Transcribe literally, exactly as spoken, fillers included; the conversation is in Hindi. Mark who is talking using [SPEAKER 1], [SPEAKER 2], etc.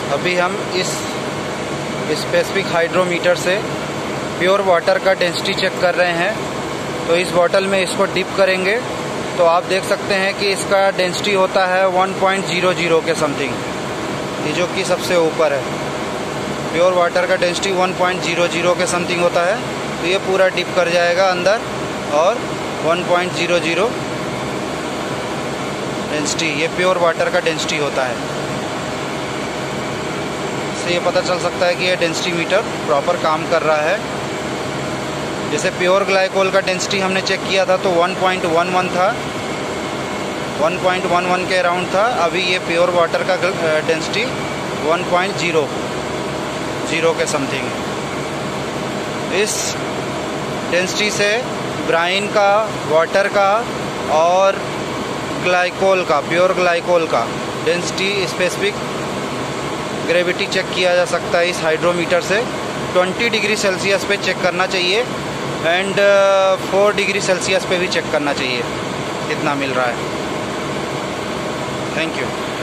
[SPEAKER 1] अभी हम इस स्पेसिफिक हाइड्रोमीटर से प्योर वाटर का डेंसिटी चेक कर रहे हैं। तो इस बॉटल में इसको डिप करेंगे तो आप देख सकते हैं कि इसका डेंसिटी होता है वन पॉइंट ज़ीरो ज़ीरो के समथिंग, ये जो कि सबसे ऊपर है। प्योर वाटर का density one point zero zero के समथिंग होता है। तो ये पूरा डिप कर जाएगा अंदर और one point zero zero density, ये प्योर वाटर का डेंसिटी होता है। इससे ये पता चल सकता है कि ये डेंसिटी मीटर प्रॉपर काम कर रहा है। जैसे प्योर ग्लाइकोल का डेंसिटी हमने चेक किया था तो वन पॉइंट वन वन था, वन पॉइंट वन वन के अराउंड था। अभी ये प्योर वाटर का density one point zero zero के समथिंग है। इस डेंसिटी से ब्राइन का, वाटर का और ग्लाइकोल का, प्योर ग्लाइकोल का डेंसिटी स्पेसिफिक ग्रेविटी चेक किया जा सकता है। इस हाइड्रोमीटर से ट्वेंटी डिग्री सेल्सियस पे चेक करना चाहिए एंड फोर डिग्री सेल्सियस पे भी चेक करना चाहिए कितना मिल रहा है। Thank you.